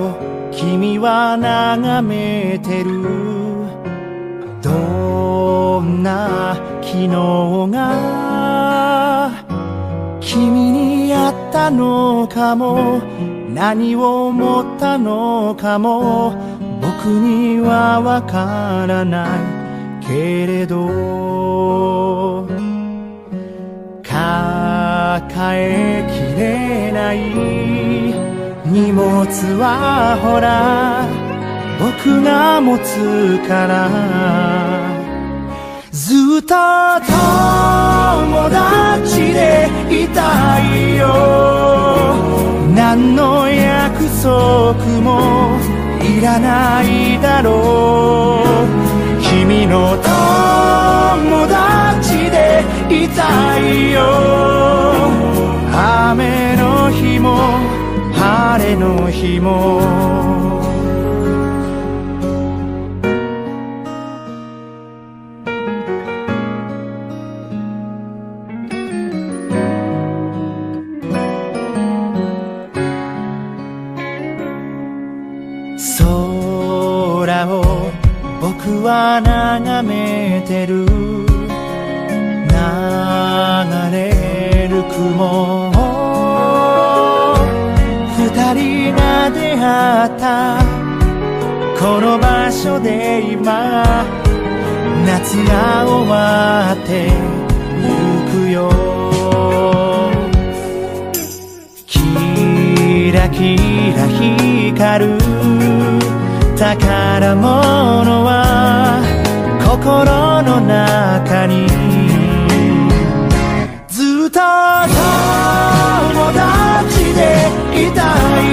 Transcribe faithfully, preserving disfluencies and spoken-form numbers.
を君は眺めてる。どんな昨日が君にあったのかも、何を思ったのかも僕にはわからないけれど、抱えきれない荷物はほら僕が持つから、ずっと友達でいたいよ。何の約束もいらないだろう。君の友達でいたいよ。雨の日も晴れの日も空を僕は眺めてる。流れる雲、二人が出会ったこの場所で今夏が終わってゆくよ。キラキラ光る宝物は心の中に、ずっと友達でいたい